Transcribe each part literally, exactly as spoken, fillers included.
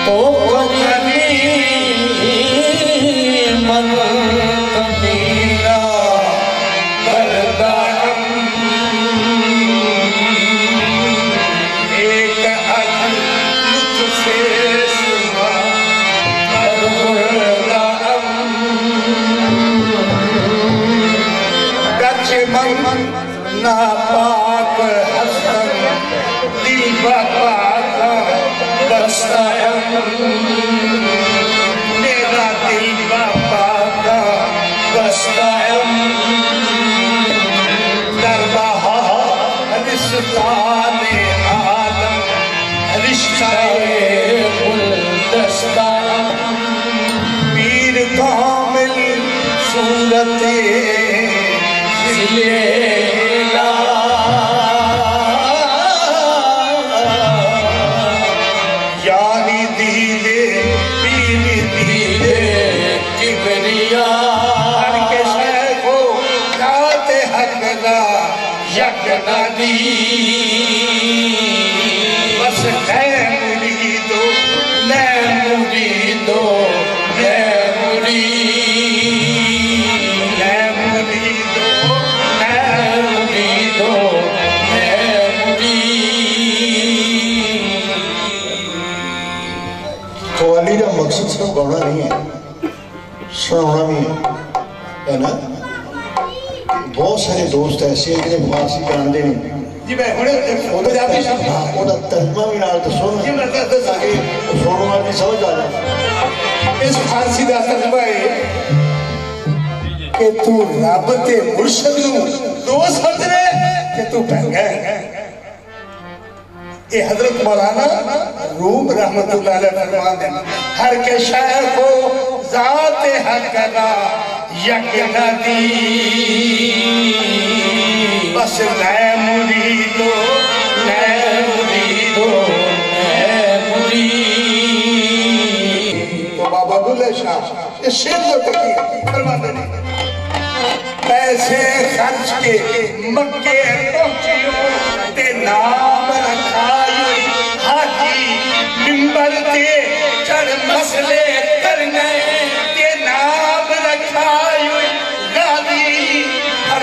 पैसे खर्च के मक्के पहुंचियो ते नाम रखायो हाथी मिंबर ते चढ़ मसले करने ते नाम रखायो गादी हर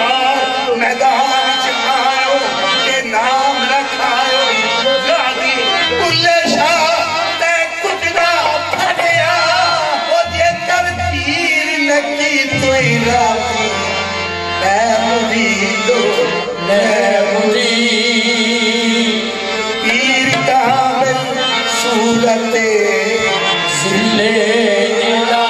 तलवार मैदान च आयो ते नाम रखायो गादी बुल्ले शाह ते कुटना फड़िया ओ जे कर तीर लगी तोई राती मैं मुरीदो मैं मुरीद पीर कामिल सूरते सिले इला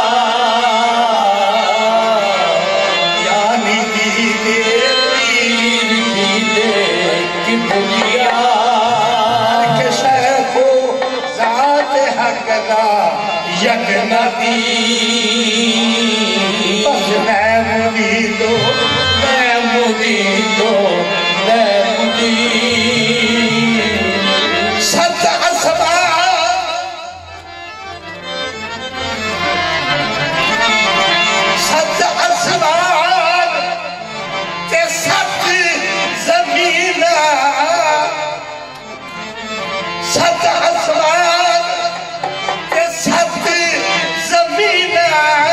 यानी दीदे पीर दीदे की बुलिया के शेखो ज़ात हक़दा यकनदी बस मैं मुरीदो मैं मुरीदो मैं मुरीद सत असबाब सत असबाब ते सत ज़मीना सत असबाब ते सत ज़मीना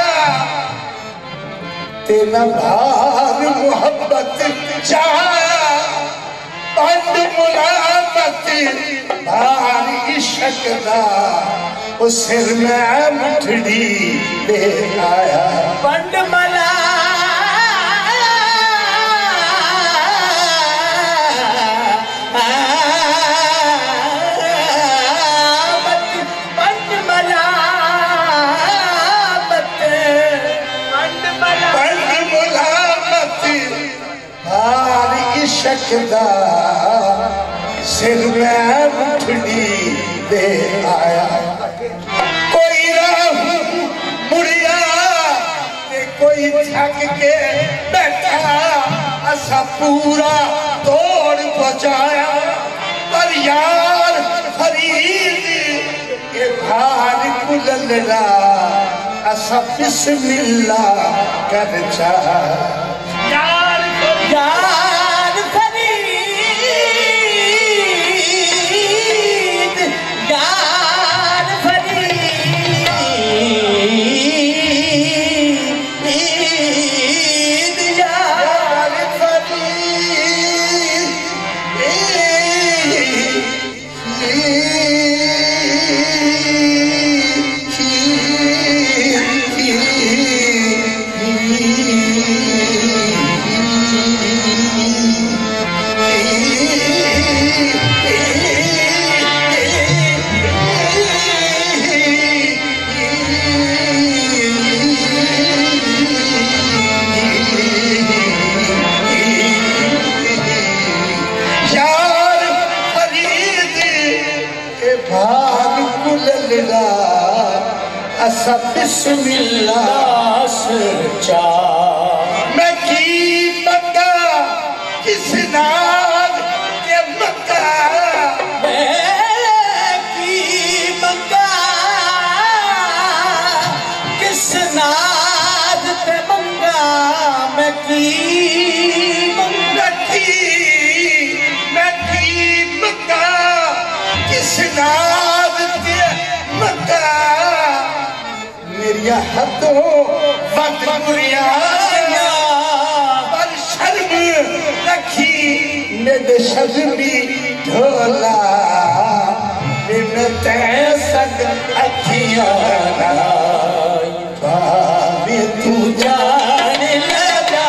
तेना भार मोहब्बत चाया पंड मुलामत भार इश्क दा ओ सिर में मुठड़ी ले आया पंड मला शकदा सिर में मुठड़ी दे आया कोई राह मुड़िया ते कोई थक के बैठा असा पूरा तोड़ पहुंचाया पर यार फरीद के भार कुलला असा बिस्मिल्लाह कर चाहा यार यार हाल कुलला असा बिस्मिल्लाह सचा मैं की मक्का किस नाद के मक्का मैं की मक्का किस नाद पे मंगा मैं की मंगा की मैं की मक्का किस नाद के मक्का मेरिया हदों वक्त बुरिया पर शर्म रखी मेरे शर्मी ढोला बिन तैसक अखियां बाबे तू जान लगा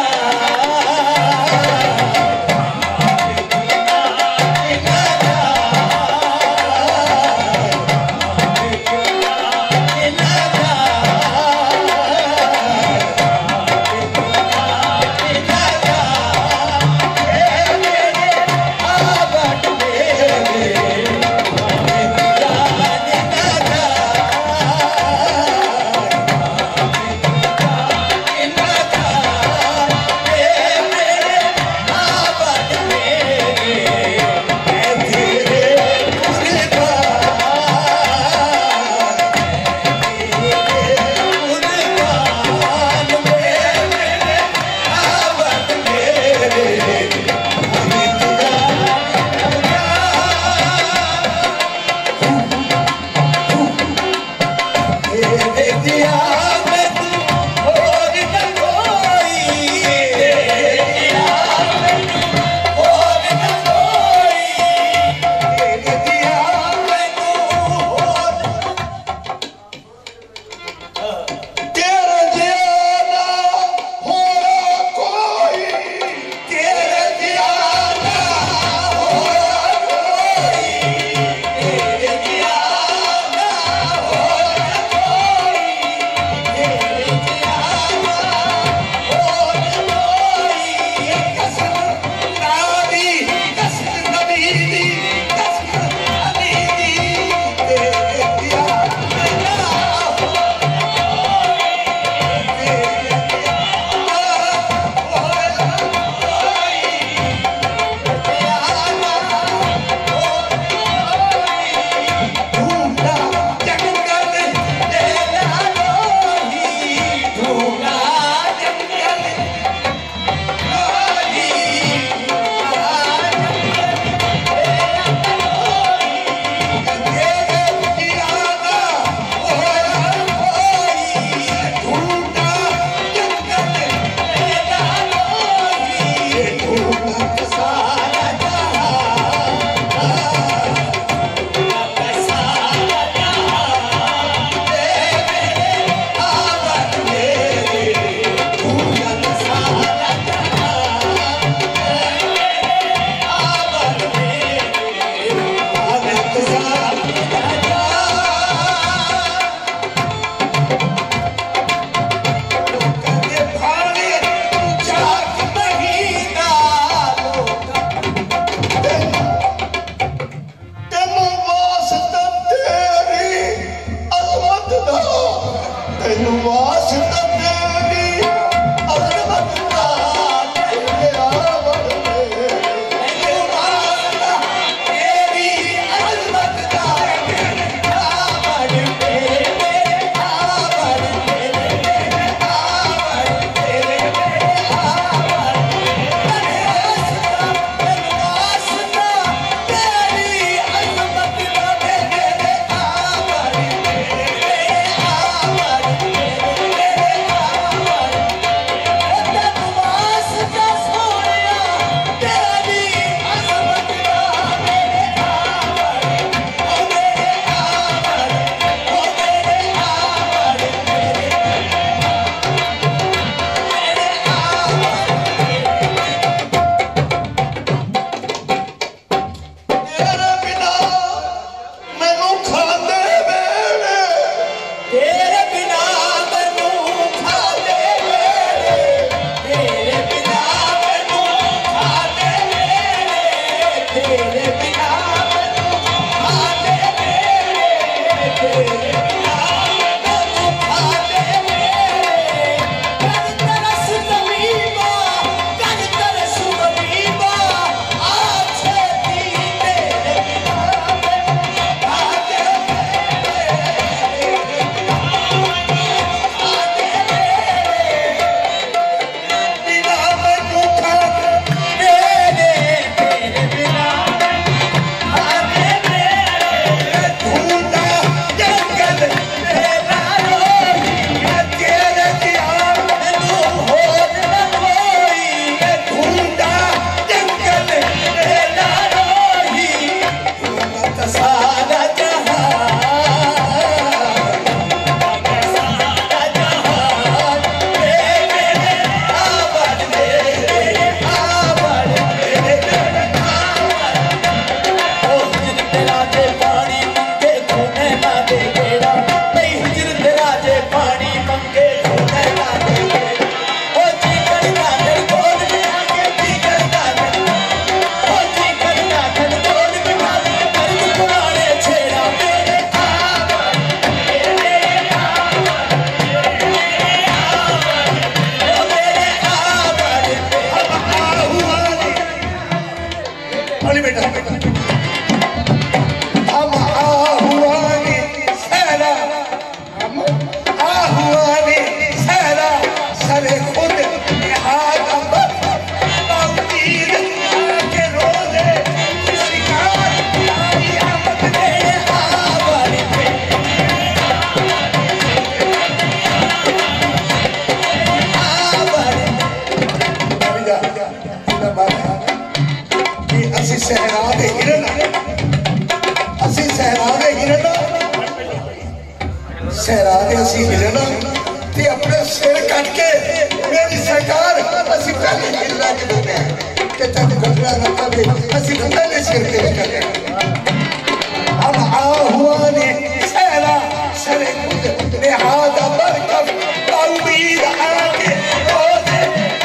सहरा ने असी हिलना ते अपने सिर कट के मेरी सरकार असी पहले हिलना के देते हैं कि तक घटना न करे असी पहले सिर पे करते हैं अब आहुआने सहरा सरे खुद लिहाजा बरकत उम्मीद आगे होते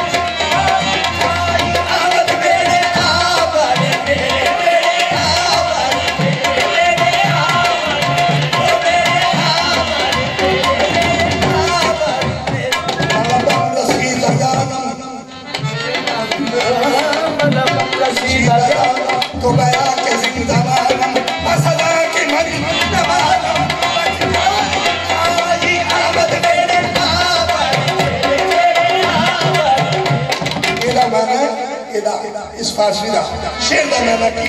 आमद मेरे आमद मेरे मेरे आमद मेरे आमद ओ मेरे आमद आमद रसीद जानम रसीद जानम तो बया के जिंदाबाद मसला के मन नवाज़ इस फारसी का शेर का मैंने की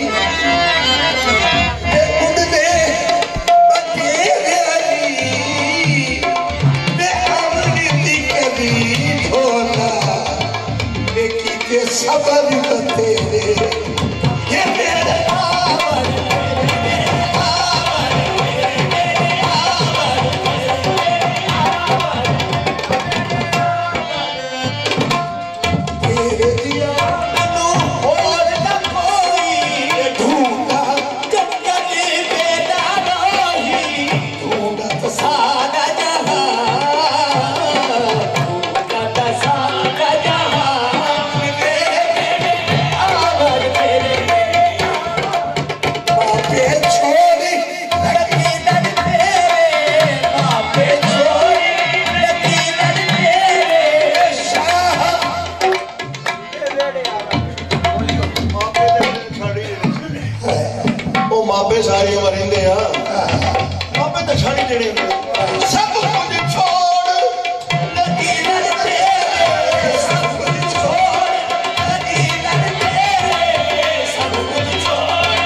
उड़दे बतेरे अली मैं हमरी दी कभी ढोला लेकी के सबर बतेरे ये मेरे आवर मेरे आवर मेरे आवर तेरे दिया सारी उम्र रहते हैं बाबे तो छड़ी देने सब कुछ छोड़ लगी लड़ते सब कुछ छोड़ लगी लड़ते सब कुछ छोड़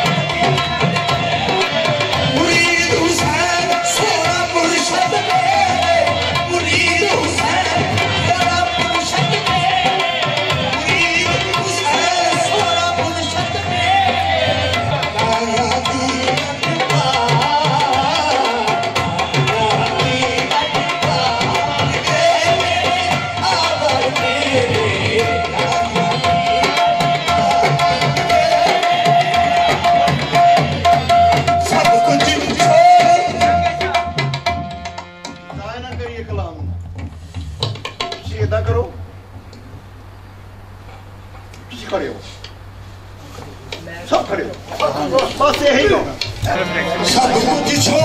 मुरीद हुसैन सोना मुर्शद में मुरीद हुसैन सोना मुर्शद में मुरीद हुसैन सोना मुर्शद में सब खड़े हो बस यही होगा सब कुछ छोड़